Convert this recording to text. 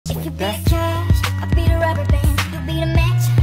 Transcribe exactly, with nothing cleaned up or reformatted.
If you be the cash, I'll be the rubber band. You be the match,